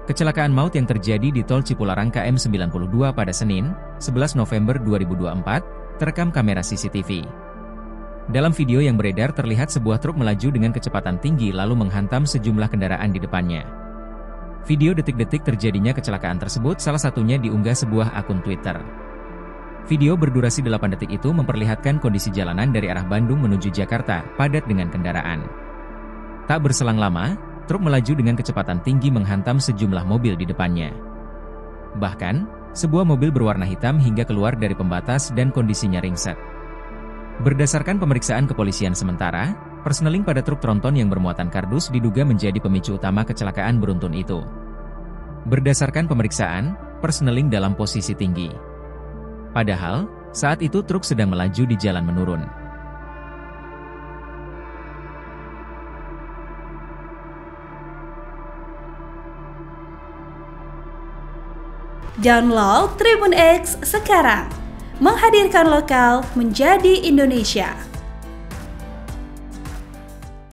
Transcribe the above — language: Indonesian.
Kecelakaan maut yang terjadi di Tol Cipularang KM 92 pada Senin, 11 November 2024, terekam kamera CCTV. Dalam video yang beredar terlihat sebuah truk melaju dengan kecepatan tinggi lalu menghantam sejumlah kendaraan di depannya. Video detik-detik terjadinya kecelakaan tersebut salah satunya diunggah sebuah akun Twitter. Video berdurasi 8 detik itu memperlihatkan kondisi jalanan dari arah Bandung menuju Jakarta, padat dengan kendaraan. Tak berselang lama, truk melaju dengan kecepatan tinggi menghantam sejumlah mobil di depannya. Bahkan, sebuah mobil berwarna hitam hingga keluar dari pembatas dan kondisinya ringsek. Berdasarkan pemeriksaan kepolisian sementara, persneling pada truk tronton yang bermuatan kardus diduga menjadi pemicu utama kecelakaan beruntun itu. Berdasarkan pemeriksaan, persneling dalam posisi tinggi. Padahal, saat itu truk sedang melaju di jalan menurun. Download Tribun X sekarang, menghadirkan lokal menjadi Indonesia.